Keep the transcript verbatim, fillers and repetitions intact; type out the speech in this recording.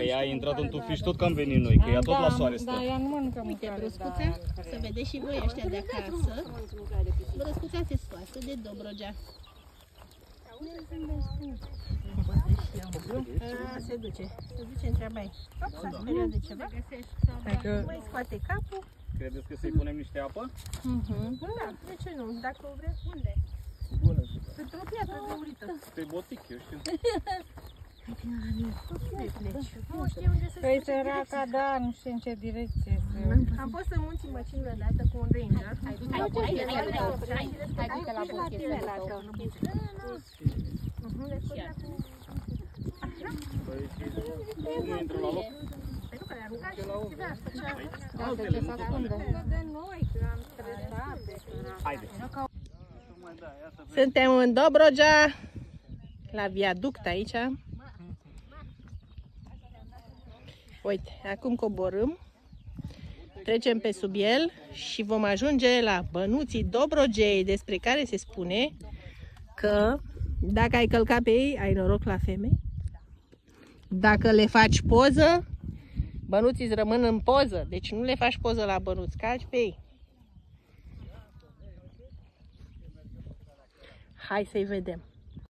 Păi a intrat în tufiș tot că am venit noi, că ea tot la soare stă. Da, ea nu mănâncă mâncare. Uite, bruscuța, să vedeți și voi ăștia de acasă. Bruscuța se scoasă de Dobrogea. A, se duce, se duce, întreaba ei. S-a speriat de ceva? Adică... Mai scoate capul. Credeți că să-i punem niște apă? Da, de ce nu? Dacă o vreți, unde? Bună. Într-o piatră găurită. Pe botic, eu știu. Nu știu unde să Păi săraca, da, nu știu în ce direcție să... Am fost în munții Măcină dată cu un ranger. Hai du-te la buche, hai du-te la buche, Păi nu intră la loc. Pentru că le arunca și da, făcea... Da, de ce să ascundă? De noi, că am stresat. Haide. Suntem în Dobrogea, la viaduct aici. Uite, acum coborâm, trecem pe sub el și vom ajunge la bănuții Dobrogei, despre care se spune că dacă ai călcat pe ei, ai noroc la femei. Dacă le faci poză, bănuții îți rămân în poză, deci nu le faci poză la bănuți, calci pe ei. Hai să-i vedem.